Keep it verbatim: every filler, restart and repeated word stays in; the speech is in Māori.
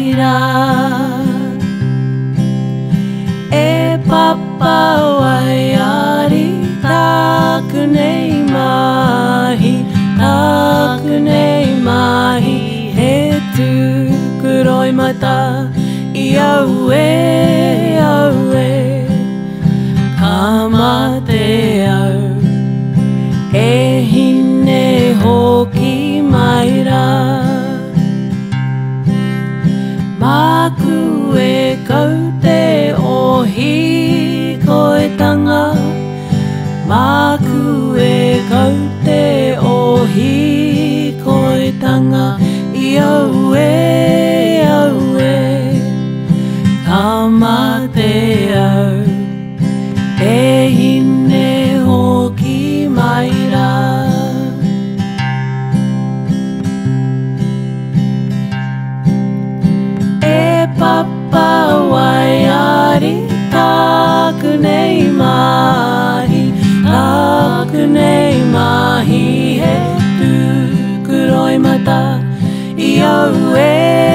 mai rā. E papa waiari, tāku nei mahi, tāku nei mahi, he tūkuroi mata, i aue, aue, ka mate au, e hine hoki mai rā. Māku e kau te ohi koe tanga, Māku e kau te ohi koe tanga, i aue, aue, ka mate au, e hine hoki mai rā. Papa waiari, tāku nei mahi, tāku nei mahi, he tūkuroi mata, i aue.